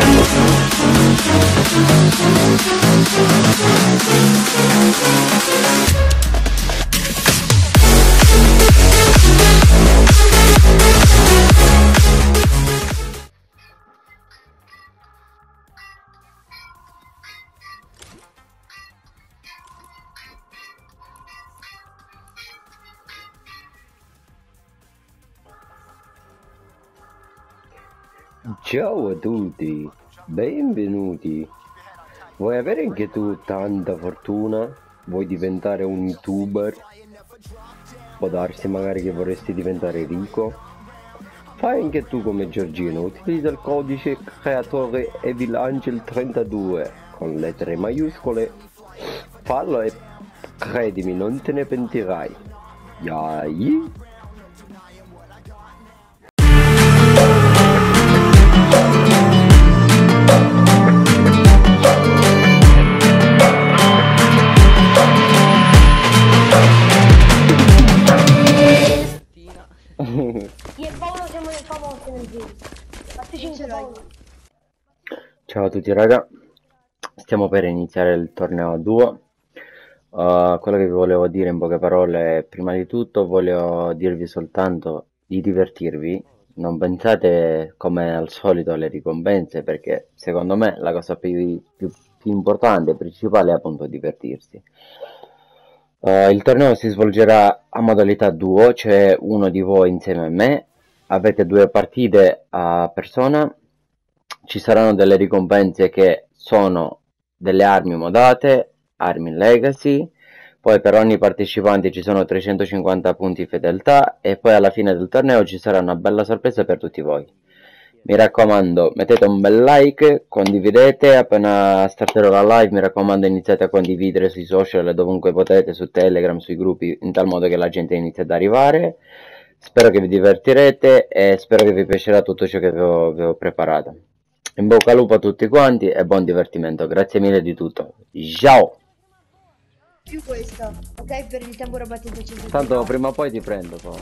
Ciao a tutti, benvenuti. Vuoi avere anche tu tanta fortuna? Vuoi diventare un youtuber? Può darsi magari che vorresti diventare ricco? Fai anche tu come Giorgino, utilizza il codice creatore EvilAngel32 con lettere maiuscole. Fallo e credimi, non te ne pentirai. Yai! Io e Paolo siamo nel famoso nel video. Fatti 5 Paolo. Ciao a tutti raga, stiamo per iniziare il torneo a duo. Quello che vi volevo dire in poche parole, prima di tutto voglio dirvi soltanto di divertirvi, non pensate come al solito alle ricompense, perché secondo me la cosa più importante e principale è appunto divertirsi. Il torneo si svolgerà a modalità duo, c'è uno di voi insieme a me, avete due partite a persona, ci saranno delle ricompense che sono delle armi modate, armi legacy, poi per ogni partecipante ci sono 350 punti fedeltà e poi alla fine del torneo ci sarà una bella sorpresa per tutti voi. Mi raccomando, mettete un bel like, condividete, appena starterò la live mi raccomando iniziate a condividere sui social dovunque potete, su Telegram, sui gruppi, in tal modo che la gente inizi ad arrivare. Spero che vi divertirete e spero che vi piacerà tutto ciò che vi ho preparato. In bocca al lupo a tutti quanti e buon divertimento, grazie mille di tutto. Ciao! Più questa, ok? Per il tempo battito 100. Tanto prima o poi ti prendo poi.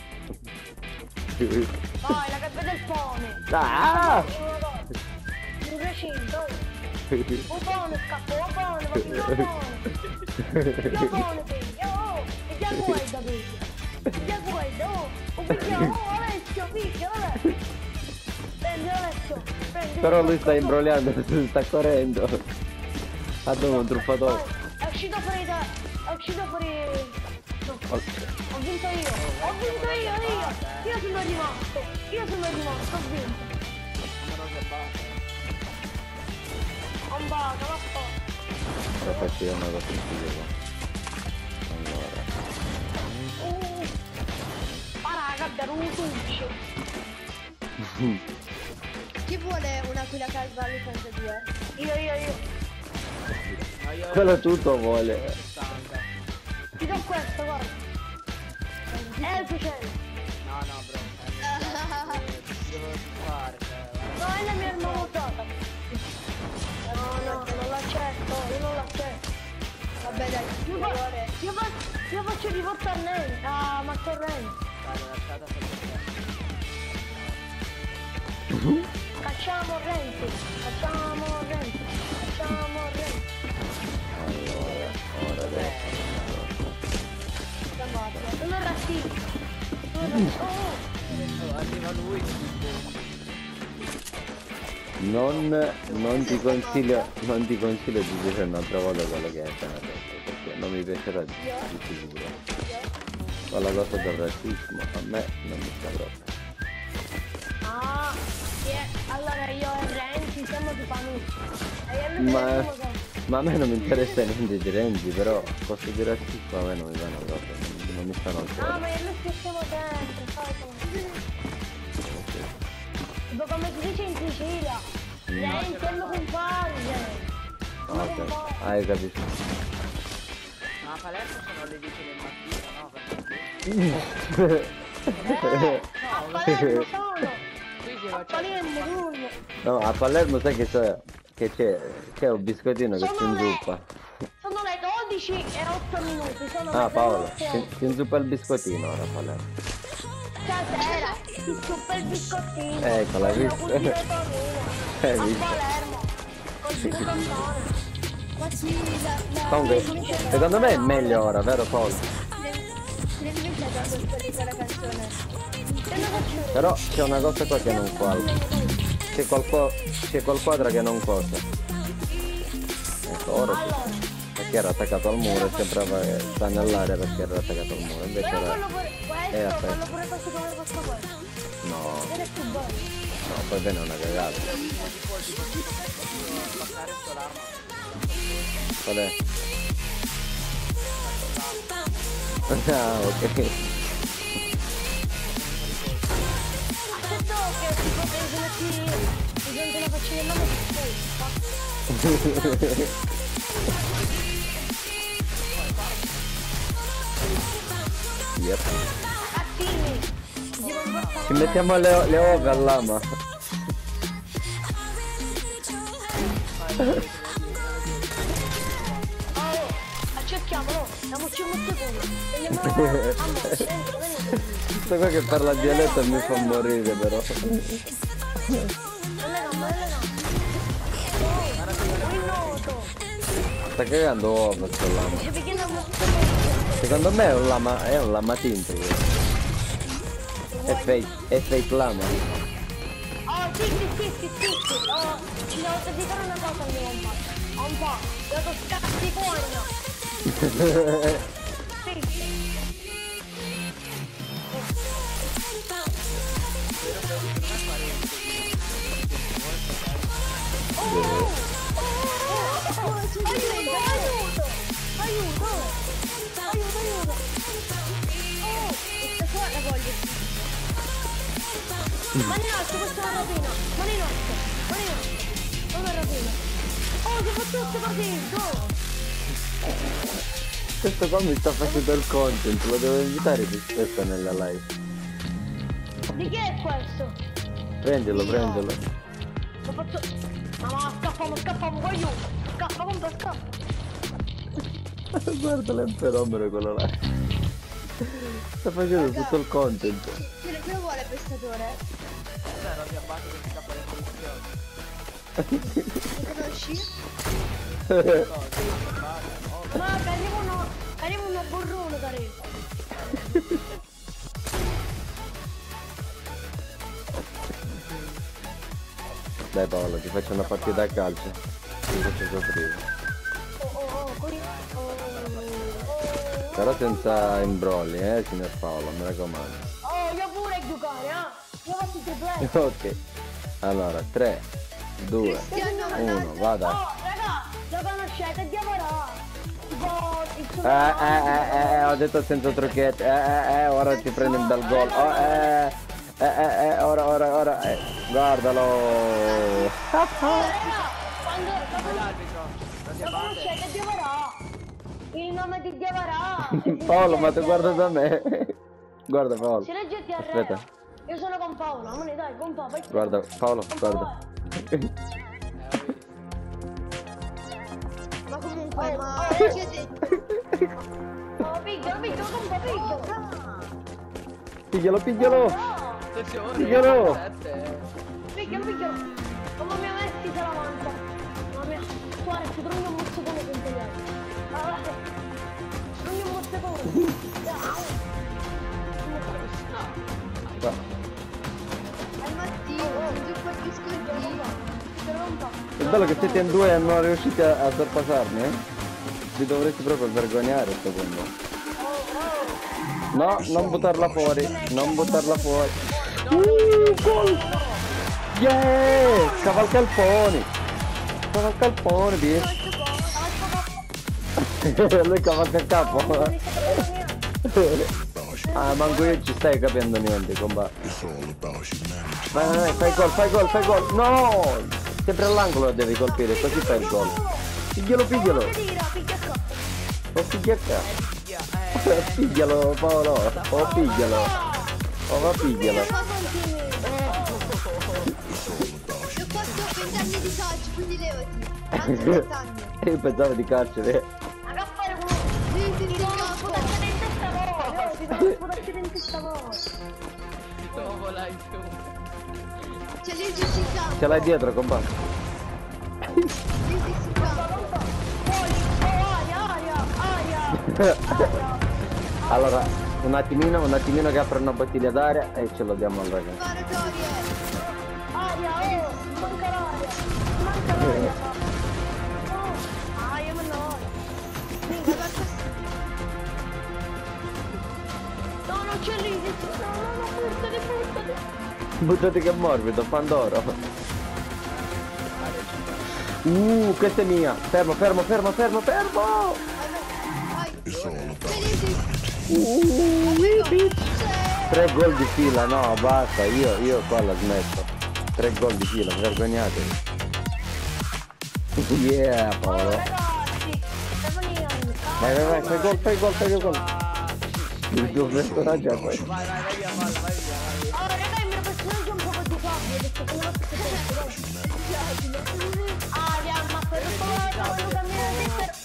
Vai, la gabbia del pone. Ah! Un recinto. Un pone scappo, un pone, ma fino al pone. Un pone, figlio. Oh, e già guarda, figlio. Già guarda, oh. Un figlio, oh, Alessio, figlio, vabbè. Prendi Alessio, prendi. Però lui sta imbrogliando, sta correndo. Ha dove un truffatore. È uscito fuori da... È uscito fuori... No. Ho vinto io. Ho vinto io. Io sono rimasto. Ho vinto. Un baca, ma fa. Ora faccio io una cosa in allora. Raga, per un tuccio. Chi vuole un'aquila calva licenza 2? Io. Quello tutto vuole. Ti do questo, guarda. È efficiente. No, bro. Devo fare. No, è la mia arma mutata. No, non l'accetto, io non l'accetto. Vabbè dai, io faccio riportare lei, a Mattorrente. Dai, lasciata per Facciamo Renzi. Allora, ora adesso. Sono razzista. arriva lui. Non ti consiglio di dire un'altra volta quello che hai appena detto, perché non mi piacerà di sicuro. Quella cosa del razzismo a me non mi sta proprio. Allora io e Renzi siamo di Panucci. Ma a me non mi interessa niente di Renzi, però posso dire razzismo a me non mi vanno proprio, non mi stanno al cuore. No, ma io lo scherziamo dentro, sai come? Tipo come si dice in Sicilia. Renzi è il mio compagno. Ok, hai capito. Ma a Palermo sono le 10 del mattino, no? A Palermo sono. Qui si A faccia... Palermo turno. No, a Palermo sai che c'è un biscottino che si inzuppa. Sono le 12 e 8 minuti. Sono Ah le Paolo, 12. si inzuppa il biscottino ora a Palermo. Stasera si zuppa il biscottino. Ecco, l'hai Voglio visto? cucire panino. visto? Palermo. Col Bucantone. Ma sì, Comunque, secondo me è meglio ora, vero Paul? l'hai inventata questa la canzone. E lo faccio vedere. Però c'è una cosa qua che non quadra. C'è qualquadra che non cosa. Ecco, ora sì. Allora, Perché era attaccato al muro e sembrava che sta nell'aria perché era attaccato al muro. Invece però era... quello pure questo, aspetta. quello pure questo come questo questo. No, Ed è più bello. no, poi viene una cagata. Spaccare sto l'arma. Qual è? Ah, ok. Aspetta che si potesse mettere i gente la faccia del nome di Yep. Attimi. Ci mettiamo le uova al lama. Oh, accerchiamolo. Diamoci un secondo. Vediamo. Amore, venite. Questo qua che parla dialetto mi fa morire però. Nelle gambe. Oh, il noto. Sta cagando uova sto lama. Ci picchiamo. Secondo me è un lama tinto questo. È fake lama. Oh, sì. Oh, ci devo dedicare una cosa al mio compagno. Un po'. Devo scatti cuore. Sì. Aiuto! Oh, questa qua la voglio. Mani in alto, questa è una rapina. Mani in alto. Una rapina. Oh, si fa tutto partito. Questo qua mi sta facendo il content, lo devo invitare più spesso nella live. Di chi è questo? Prendilo. Lo faccio... Ma scappiamo, voglio. Scappa. Guarda, è un fenomeno quello là. Sta facendo tutto il content. Che vuole pestatore? Vabbè, non ti abbatto che scappa le posizioni. Lo conosci? Ma arriva uno burrone, cari. Dai Paolo, ti faccio una partita a calcio. Ti faccio soffrire. Così. Però senza imbrolli, signor Paolo, mi raccomando. Oh, io pure giocare, Io faccio il triplete. Ok. Allora, 3, 2, 1, vada. Oh, raga, lo conoscete, Diavorà. Tipo, il suo... Ho detto senza trucchetti. Ora ti prendi un bel gol. Ora. Guardalo. Raga, quando... L'arbitro, non ti Lo abbatte. conoscete, Diavorà. Il nome di Diavorà. Paolo, ma tu guarda da me. Guarda Paolo. Si legge TR. Aspetta. Io sono con Paolo, amore, dai, con Paolo. Guarda, Paolo, guarda. Ma comunque, ma Oh, chi ha detto? Oh, piglialo, con Paolo. Piglialo. Attenzione, Piglialo. Piglialo. Come mi ha messo se la mangia. Mamma mia, guarda, ci prendo un mozzicone con te. Guarda, prendi un mozzicone. Al mattino, giù quel biscottino. È bello che siete in due e non riuscite a sorpassarmi, Vi dovresti proprio vergognare a sto punto. No, non buttarla fuori. Gol! Yeah! Cavalca il pony, bitch. Lui cavalca il capo. Ah, manco io ci stai capendo niente, comba. Vai, fai gol. No! Sempre all'angolo devi colpire, così fai il gol. Piglialo. Oh, piglia. Piglialo, Paolo. Oh, piglialo. Va, piglialo. Io ho fatto 20 anni di calcio, quindi levati. Anzi, 20 anni. Io pensavo di carcere. A fare uno... Sì, Ti di devo capo. sputarci in testa voi. Ti devo sputarci in testa voi. Dopo là in giù. C'è l'Egis in campo. Ce l'hai dietro, compa. L'Egis in campo. Fuori, aria. Allora, un attimino che apre una bottiglia d'aria e ce lo diamo al ragazzo. Sparatorie. Aria, oh, manca l'aria. Oh, aia, ma no. No, non c'è lì, no, buttati. Buttati che è morbido, Pandoro. Questa è mia. Fermo. Vai. 3 gol di fila, no, basta, io qua la smetto. 3 gol di fila, vergognatevi. Yeah, Oh, Paolo. ragazzi, Stefania, Vai, fai gol. Il tuo personaggio è questo. Vai via, vai via. allora, raga, il mio personaggio è un po' di sabbia, perché quello che aria, ma per favore, voglio camminare di per...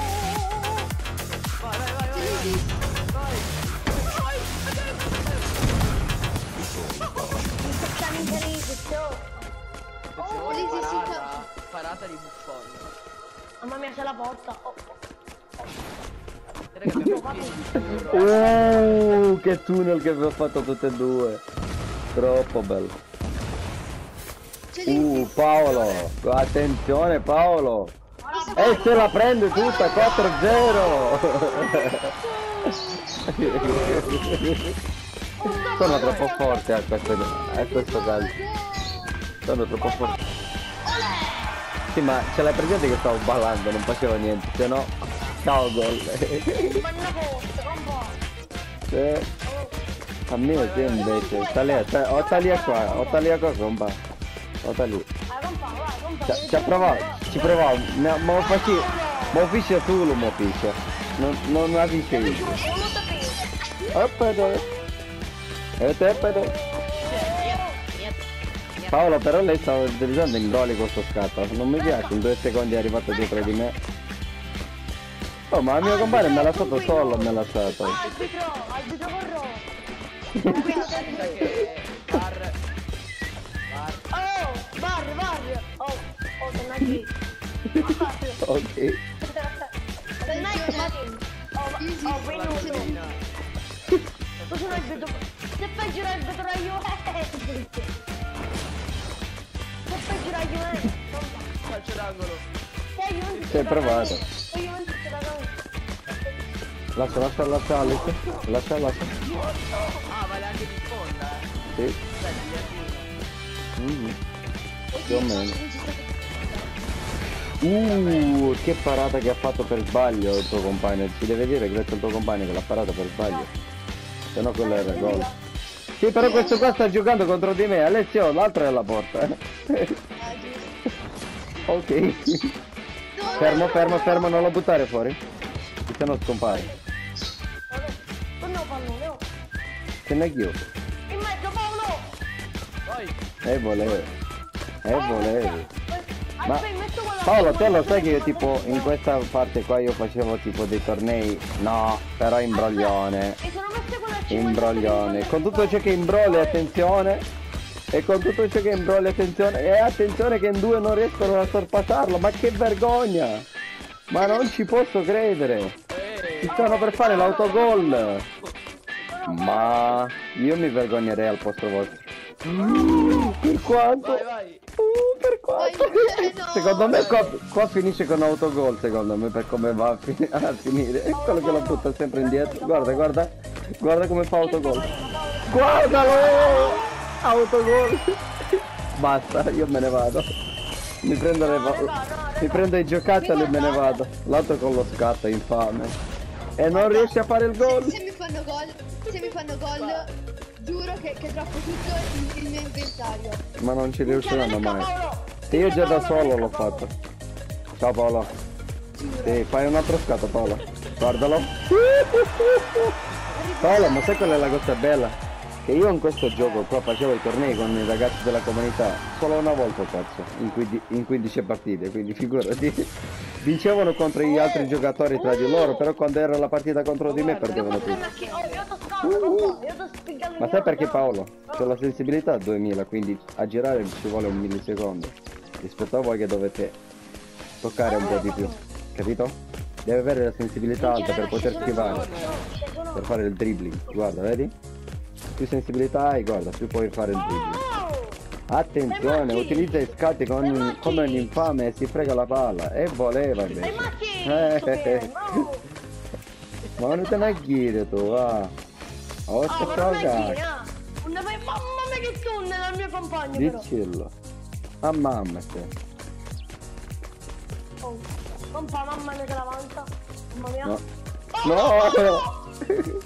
Siamo in Parata di buffoni. mamma mia, c'è la porta. Raga, abbiamo Che tunnel che vi ho fatto tutte e due. Troppo bello. Paolo, attenzione Paolo. E se la prende tutta 4-0. Sono troppo forte a questo caso. Sono troppo forte. Sì, ma ce l'hai presente che stavo ballando, non facevo niente, se no ciao gol. A me sì invece, sta lì qua, compa. Sta lì. Ci provavo, ma ho fiscia solo, mo fiscia. Non la fiscia io. Aspetta. Paolo, però lei stava utilizzando in gol questo scatto, non mi piace, in 2 secondi è arrivato dietro di me. Oh, ma il mio compagno me l'ha lasciato solo, me l'ha lasciato. Arbitro corro. Var. Oh, torna qui. Ok. Torna qui. Oh, venuto. Tu sono arbitro. Se peggio l'arbitro io. Se peggio la Juventus. calcio d'angolo. Sei provato. Lascia. Ah, vale anche di sponda, Sì. Più o meno. Che parata che ha fatto per sbaglio il tuo compagno. Ci deve dire grazie al tuo compagno che l'ha parata per sbaglio. Se no quello era gol. Sì, però questo qua sta giocando contro di me. Alessio, l'altro è alla porta. Ok. Fermo, non lo buttare fuori. Se no scompare. Che ne io? In mezzo Paolo! Poi, Volevi. Ma Paolo, te lo sai che io tipo in questa parte qua io facevo tipo dei tornei? No, però imbroglione. E sono messe quella Imbroglione. Con tutto ciò che imbroglia, attenzione. E con tutto ciò che imbroglia, attenzione. E attenzione che in due non riescono a sorpassarlo. Ma che vergogna! Ma non ci posso credere. Ci stanno per fare l'autogol. Ma io mi vergognerei al posto vostro. Per quanto? vai. Per quanto? Secondo me qua finisce con autogol, secondo me, per come va a finire. È quello che lo butta sempre indietro. Guarda come fa autogol. Guardalo! Autogol! Basta, io me ne vado. Mi prendo i giocattoli e me ne vado. L'altro con lo scatto, infame. E non riesce a fare il gol. Se mi fanno gol, giuro che troppo tutto il mio inventario. Ma non ci riusciranno mai. Se io già da solo l'ho fatto. Ciao Paolo. Sì, fai un altro scatto Paolo. Guardalo. Paolo, ma sai qual è la cosa bella? Che io in questo gioco qua facevo i tornei con i ragazzi della comunità solo una volta cazzo, in 15 partite, quindi figurati. Vincevano contro gli altri giocatori tra di loro, però quando era la partita contro di me perdevano tutti. Ma sai perché Paolo? C'ho la sensibilità 2000, quindi a girare ci vuole un millisecondo. Rispetto a voi che dovete toccare un po' di più, capito? Deve avere la sensibilità alta per poter schivare, per fare il dribbling, guarda, vedi? Più sensibilità hai, guarda, più puoi fare il dribbling. Attenzione, utilizza i scatti come un infame e si frega la palla. E voleva invece. Ma non te ne chiede tu, va. Oh, sto cagando. Mamma mia che tunnel al mio compagno però. Diccillo. A mamma te. Oh, non fa mamma mia che la vanza. Mamma mia. No. Oh, No!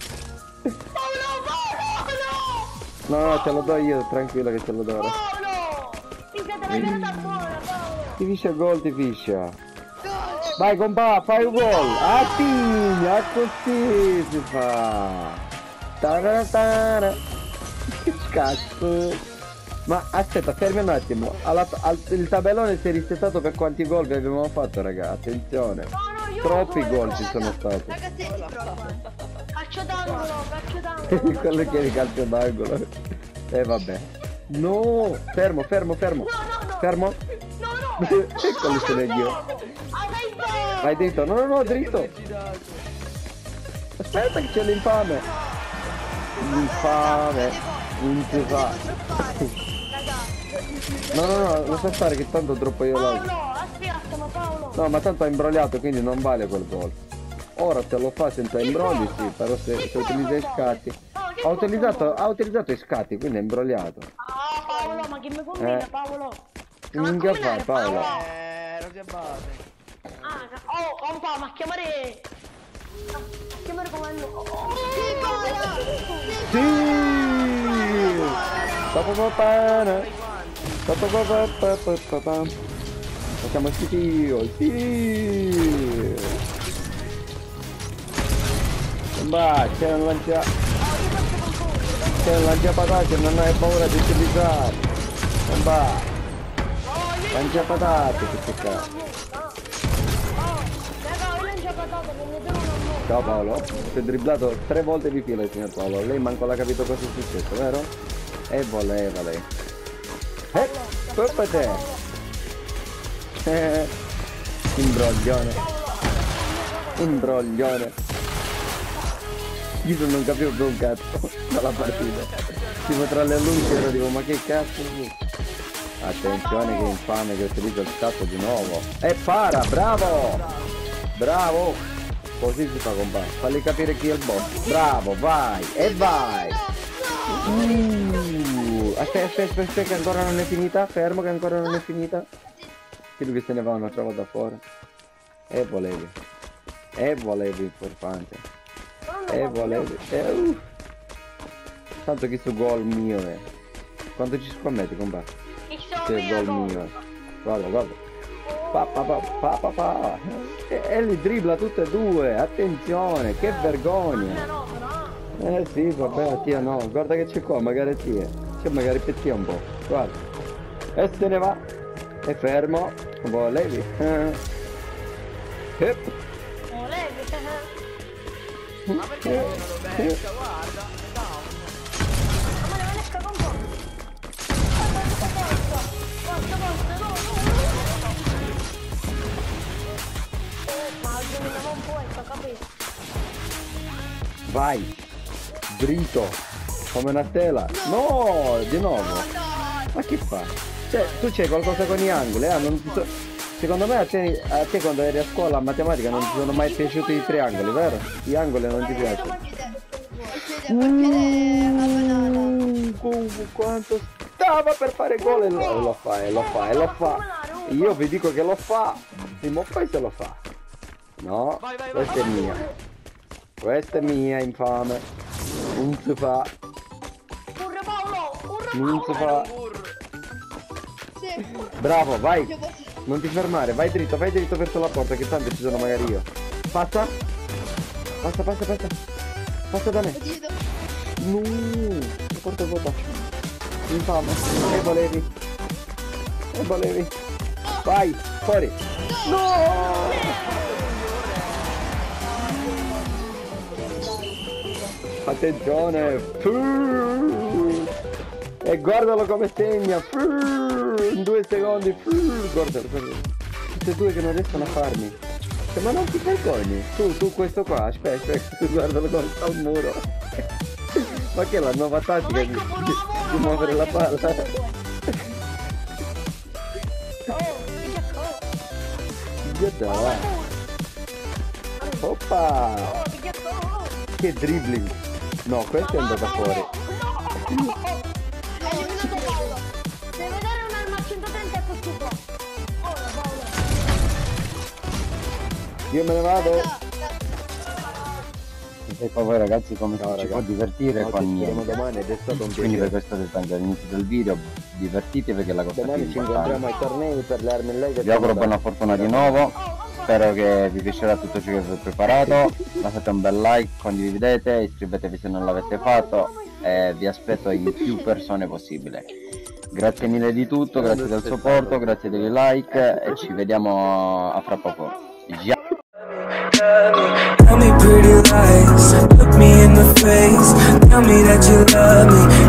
No, te lo do io, tranquillo che te lo do ora. Paolo! Minchia te l'hai venuta buona, Paolo! Ti fiscia gol, ti fiscia. Vai compà, fai un gol. Attiglia, così si fa. Taratara. Che cazzo. Ma aspetta, fermi un attimo. Il tabellone si è risettato per quanti gol vi abbiamo fatto, raga. Attenzione. Troppi gol ci sono stati. Ragazzetti proprio. Calcio d'angolo. Quello che è il calcio d'angolo. E vabbè. No, fermo. No. Fermo. No. Eccolo se ne io. Vai dritto. No, dritto. Aspetta che c'è l'infame. L'infame. Non si fa. No, lascia stare che tanto troppo io là. Paolo, aspetta, ma Paolo. No, ma tanto ha imbrogliato, quindi non vale quel gol. Ora se lo fa senza imbrogli, sì, però se utilizza i scatti. Ha utilizzato i scatti, quindi è imbrogliato. Ah, Paolo, ma che mi combina, Paolo? Minchia fai, Paolo? Non si abbatte. Compa, ma chiamare come no. Sì! Facciamo schifo, sì! Va, c'è un lanciapatate, non hai paura di utilizzare. Va, lanciapatate, che cazzo. Ciao Paolo, si è dribblato 3 volte di fila il signor Paolo, lei manco l'ha capito cosa è successo, vero? E voleva lei. Colpa te! Imbroglione. Io non capivo più un cazzo dalla partita. Tipo tra le luci ero tipo ma che cazzo è? Attenzione che infame che utilizza il scatto di nuovo. E para, bravo! Così si fa compà. Falli capire chi è il boss. Bravo, vai! E vai! Aspetta che ancora non è finita. Fermo che ancora non è finita. Che lui se ne va un'altra volta fuori. E volevi porfante. E volevi. Tanto che sto gol mio è. Quanto ci scommetti compà? Che gol mio è. Guarda. Pa. E li dribbla tutte e due. Attenzione, che vergogna. Sì, vabbè, tia no. Guarda che c'è qua, magari tia. C'è magari pettia un po'. Guarda. E se ne va. E fermo. Volevi. Ma perché non lo becca? Guarda, Ma le vanesca con po'. Ma aggiungeva un po' ecco, capito? Vai. Dritto. Come una tela. No, di nuovo. Ma che fa? Cioè, tu c'hai qualcosa con gli angoli, non ti so... Secondo me a te quando eri a scuola a matematica non ti sono mai piaciuti i triangoli, vero? Gli angoli non ti piacciono. Quanto stava per fare gol e lo fa. Io vi dico che lo fa. Prima o poi se lo fa. No, questa è mia. Questa è mia, infame. Non si fa. Non si fa. Bravo, vai. Non ti fermare, vai dritto verso la porta che tanto ci sono magari io. Passa da me. No. porta vuota. Infame. E volevi. Vai, fuori. Attenzione. E guardalo come segna. In 2 secondi. Guardalo. Tutti e due che non riescono a farmi. Ma non ti vergogni. Tu questo qua. Aspetta. Guardalo come sta al muro. Ma che è la nuova tattica di muovere la palla? Oppa! Che dribbling! No, questo è andato fuori. Hai eliminato Paolo. Devi vedere un'arma a 130 e questo qua. Ora Paolo. Io me ne vado. E poi voi ragazzi come si può divertire con niente. Domani ed è stato un Quindi piacere. per questo è stato anche all'inizio del video, divertitevi che è la cosa più Domani ci incontriamo ai importante. tornei per le armi in Lega. Vi auguro buona fortuna di nuovo, spero che vi piacerà tutto ciò che vi ho preparato, lasciate un bel like, condividete, iscrivetevi se non l'avete fatto e vi aspetto in più persone possibile. Grazie mille di tutto, grazie del supporto, grazie dei like e ci vediamo a fra poco. Tell me pretty lies, look me in the face, tell me that you love me.